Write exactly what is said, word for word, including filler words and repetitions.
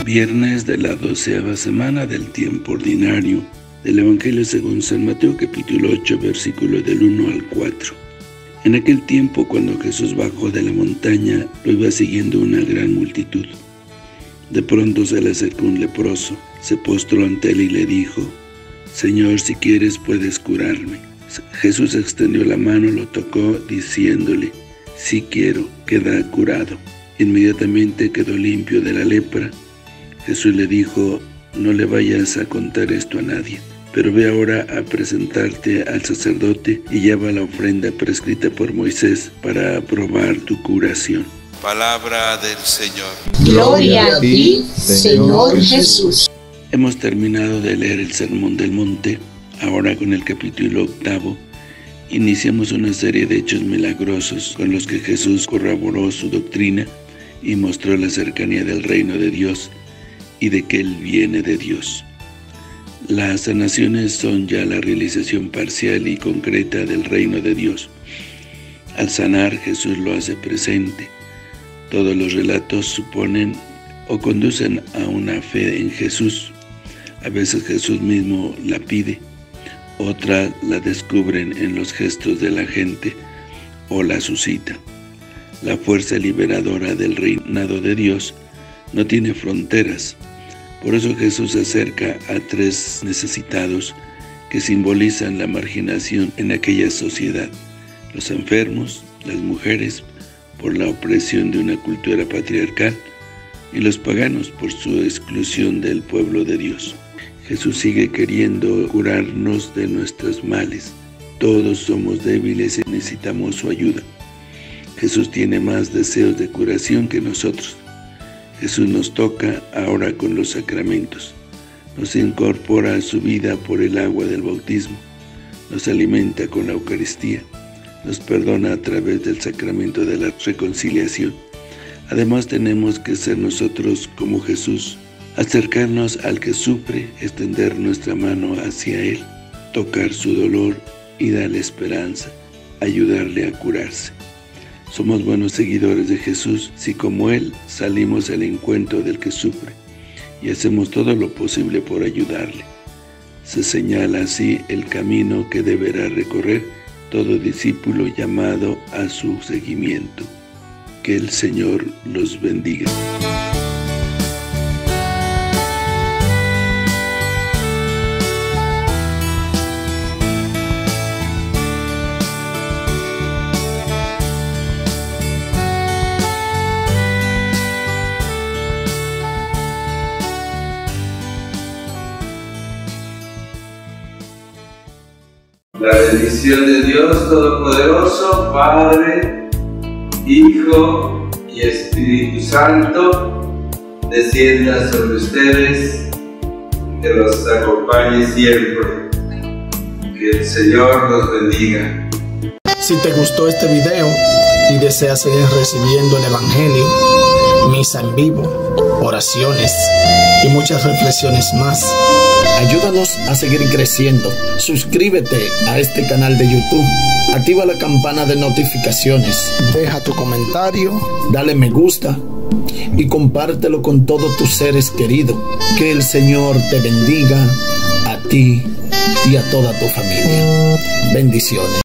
Viernes de la doceava semana del tiempo ordinario del Evangelio según San Mateo, capítulo ocho, versículos del uno al cuatro. En aquel tiempo, cuando Jesús bajó de la montaña, lo iba siguiendo una gran multitud. De pronto se le acercó un leproso, se postró ante él y le dijo: «Señor, si quieres puedes curarme». Jesús extendió la mano, lo tocó, diciéndole: «Sí quiero, queda curado». Inmediatamente quedó limpio de la lepra. Jesús le dijo: «No le vayas a contar esto a nadie, pero ve ahora a presentarte al sacerdote y lleva la ofrenda prescrita por Moisés para aprobar tu curación». Palabra del Señor. Gloria a ti, Señor Jesús. Hemos terminado de leer el Sermón del Monte. Ahora, con el capítulo octavo, iniciamos una serie de hechos milagrosos con los que Jesús corroboró su doctrina y mostró la cercanía del reino de Dios y de que Él viene de Dios. Las sanaciones son ya la realización parcial y concreta del reino de Dios. Al sanar, Jesús lo hace presente. Todos los relatos suponen o conducen a una fe en Jesús. A veces Jesús mismo la pide, otras la descubren en los gestos de la gente o la suscita. La fuerza liberadora del reinado de Dios no tiene fronteras. Por eso Jesús se acerca a tres necesitados que simbolizan la marginación en aquella sociedad: los enfermos, las mujeres por la opresión de una cultura patriarcal y los paganos por su exclusión del pueblo de Dios. Jesús sigue queriendo curarnos de nuestros males. Todos somos débiles y necesitamos su ayuda. Jesús tiene más deseos de curación que nosotros. Jesús nos toca ahora con los sacramentos, nos incorpora a su vida por el agua del bautismo, nos alimenta con la Eucaristía, nos perdona a través del sacramento de la reconciliación. Además, tenemos que ser nosotros como Jesús, acercarnos al que sufre, extender nuestra mano hacia Él, tocar su dolor y darle esperanza, ayudarle a curarse. Somos buenos seguidores de Jesús si, como Él, salimos al encuentro del que sufre y hacemos todo lo posible por ayudarle. Se señala así el camino que deberá recorrer todo discípulo llamado a su seguimiento. Que el Señor los bendiga. La bendición de Dios Todopoderoso, Padre, Hijo y Espíritu Santo, descienda sobre ustedes, que los acompañe siempre. Que el Señor los bendiga. Si te gustó este video y deseas seguir recibiendo el Evangelio, misa en vivo, oraciones y muchas reflexiones más, ayúdanos a seguir creciendo. Suscríbete a este canal de YouTube, activa la campana de notificaciones, deja tu comentario, dale me gusta y compártelo con todos tus seres queridos. Que el Señor te bendiga a ti y a toda tu familia. Bendiciones.